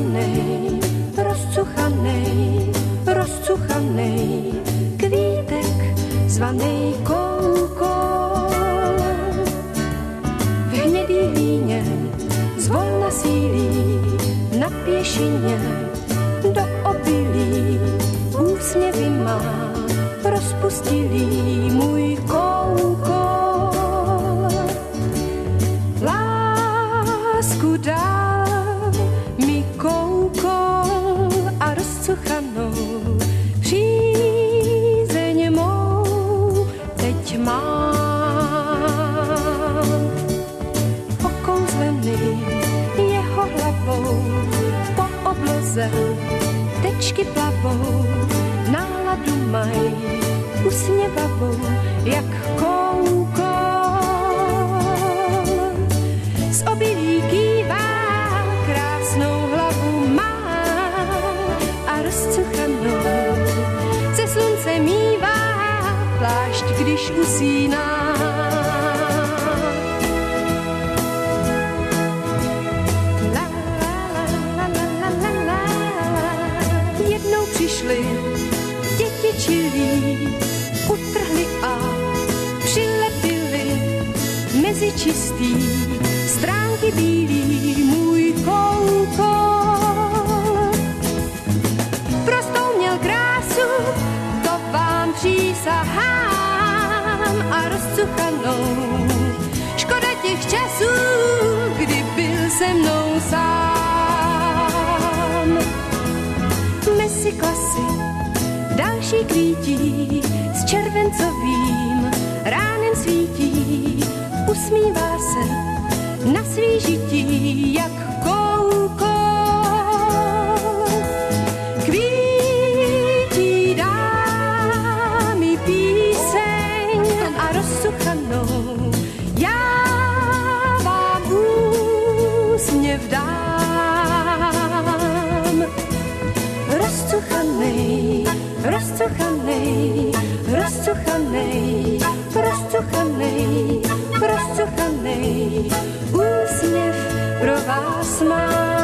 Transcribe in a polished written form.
rozcuchanej, rozcuchanej, rozcuchanej, kvítek zvanej koukol. V hnědý hlíně zvolna sílí na pěšině do obilí úsměvy má rozpustilý můj koukol. Lásku dal mi koukol a rozcuchanou přízeň mou teď mám. Okouzlený jeho hlavou po obloze tečky plavou, náladu maj usměvavou jak koukol. Z obilí kývá, krásnou hlavu má a rozcuchanou ze slunce mívá plášť, když usíná. Jednou přišli děti čilí, utrhli a přilepili mezi čistý stránky bílý můj koukol. Prostou měl krásu, to vám přísahám, a rozcuchanou škoda těch časů, kdy byl se mnou sám. Mezi klasy další kvítí s červencovým ránem svítí, usmívá se na svý žití jak koukol. Kvítí dá mi píseň a rozsuchanou já vám úsměv dám. Rozcuchanej, rozcuchanej, rozcuchanej, rozcuchanej, rozcuchanej, úsměv pro vás mám.